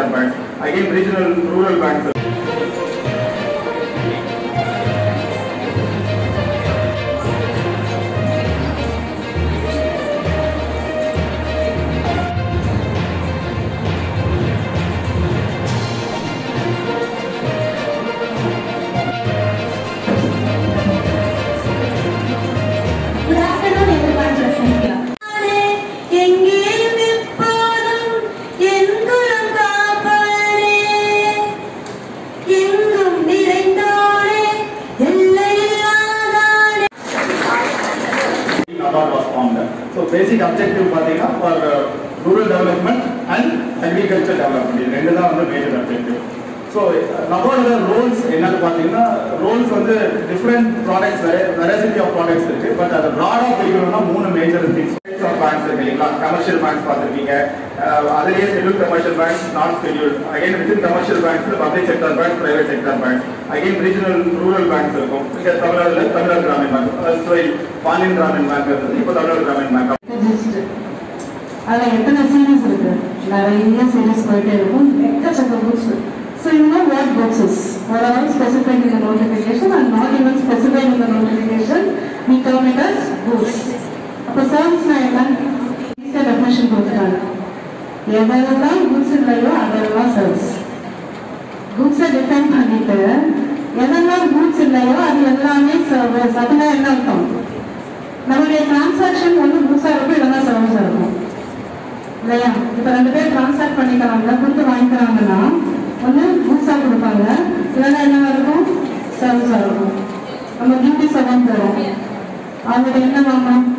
banks. Again, regional rural banks. So basic objective for rural development and agriculture development. This is the major objective. So NABARD roles roles different products, variety of products, but the broad of three major things. Banks, commercial banks, scheduled commercial banks, not scheduled. Again, within commercial banks, public sector banks, private sector banks. Again, regional rural banks. Tamil Gramin Bank, Panin Gramin Bank, Tamil Gramin Bank. So you know what books is. What are not specified in the notification and not even specified in the notification, we term it as goods. அப்போ சர்வீஸ்னா என்ன? ஈஸியாக definition கொடுத்துட்டாங்க. எதெல்லாம் goods இல்லையோ அதெல்லாம் service. குட்ஸை define பண்ணிட்டு எதெல்லாம் goods இல்லையோ அது எல்லாமே சர்வீஸ். அதெல்லாம் என்ன அர்த்தம்? நம்மளுடைய டிரான்சாக்ஷன் ஒன்று குட்ஸாக இருக்கும், இல்லைன்னா சர்வீஸாக இருக்கும் இல்லையா? இப்போ 2 பேர் டிரான்சாக்ட் பண்ணிக்கிறாங்க, கொடுத்து வாங்கிக்கிறாங்கன்னா ஒன்று குட்ஸாக கொடுப்பாங்க, இல்லைன்னா என்ன இருக்கும்? சர்வீஸாக இருக்கும். நம்ம டியூட்டிஸ் எல்லாம் போகிறோம், அவங்கள்ட்ட என்ன வாங்கணும்?